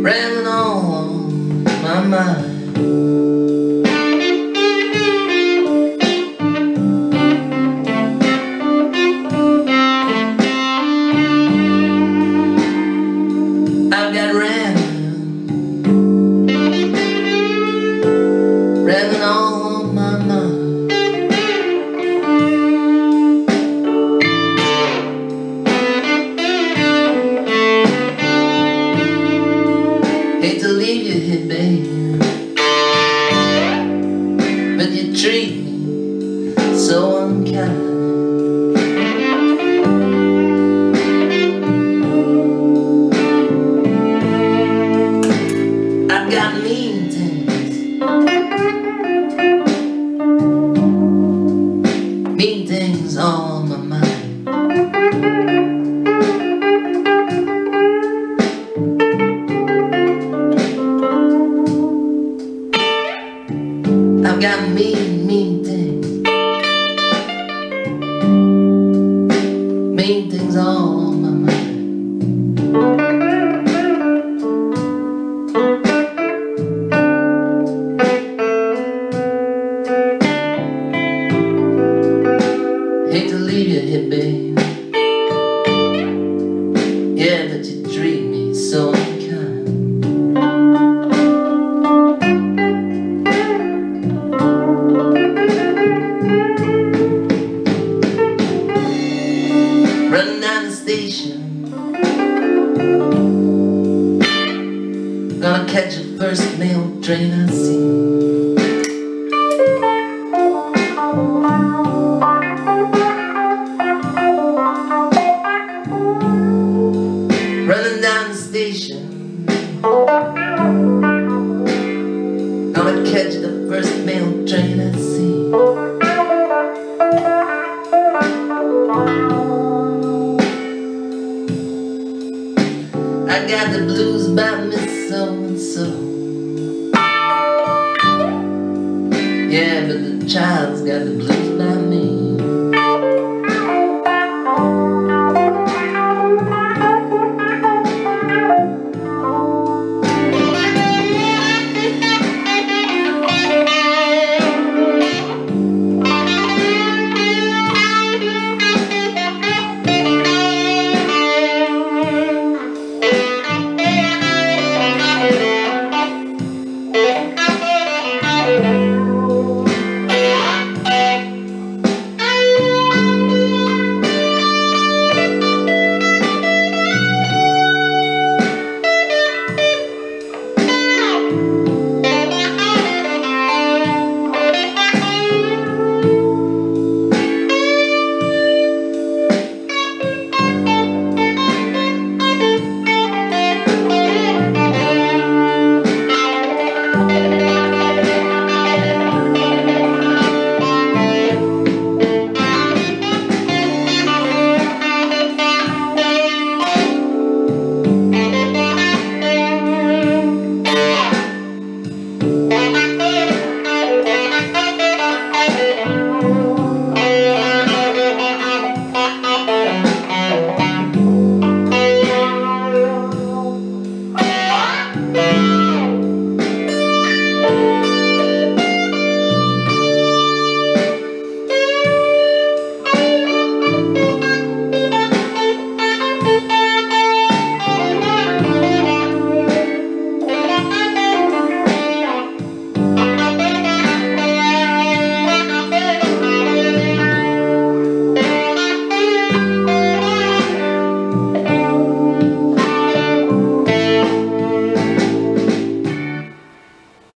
rambling on my mind. I've got rambling on my mind. Hate to leave you here, babe, but you treat me so unkind. I've got mean things, mean things on my mind. I've got mean things, mean things on my mind. Hate to leave you here, babe, yeah, but you treat me so unkind. Running down the station, gonna catch the first mail train I see. Running down the station, gonna catch the first mail train I see. I got the blues about Miss So-and-so, yeah, but the child's got the blues